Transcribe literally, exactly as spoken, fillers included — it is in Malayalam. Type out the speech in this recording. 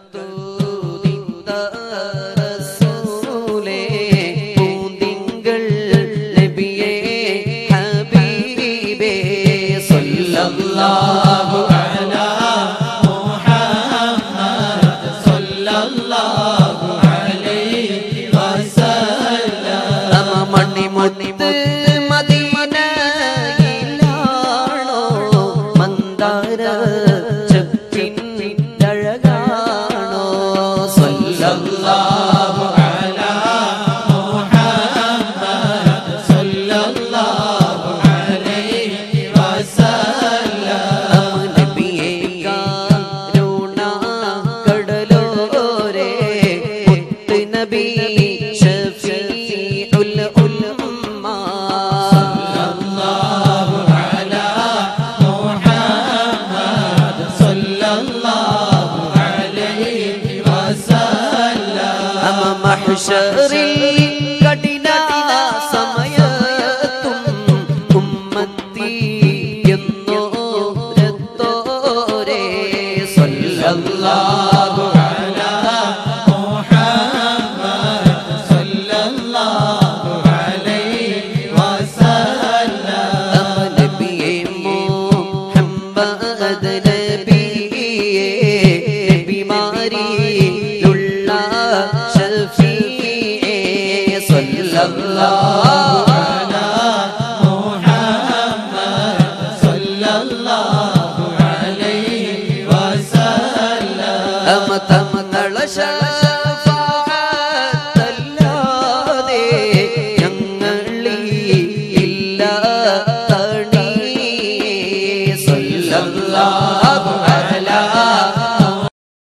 തൂതിത്ത റസൂലേ പൂന്തിങ്കൾ നബിയേ ഹബീബേ സല്ലല്ലാഹു അലാ മുഹമ്മദ് സല്ലല്ലാഹു അലൈഹി വസല്ലം മണി മുത്ത് മദീനയിലാണോ മന്ദാര ചെപ്പിന്നഴകാണോ സല്ലല്ലാഹു അലാ മുഹമ്മദ് സല്ലല്ലാഹു അലൈഹി വസല്ലം നബിയേ കരുണ കടലോരേ മുത്ത് നബി ഷഫീഉൽ ഉമ്മ സല്ലല്ലാഹു അലാ മുഹമ്മദ് സല്ലല്ലാഹു അലൈഹി വസല്ലം മഹ്ശറിൽ കഠിന സമയത്തും ഉമ്മത്തി എന്നോരത്തോരേ സല്ലല്ലാഹു അലാ മുഹമ്മദ് സല്ലല്ലാഹു അലൈഹി വസല്ലം നബിയേ മുഹമ്മദ് നബിയേ നബിമാരിലുള്ള ഷഫീഇ സല്ലല്ലാഹു അലാ മുഹമ്മദ് സല്ലല്ലാഹു അലൈഹി വസല്ലം തമതള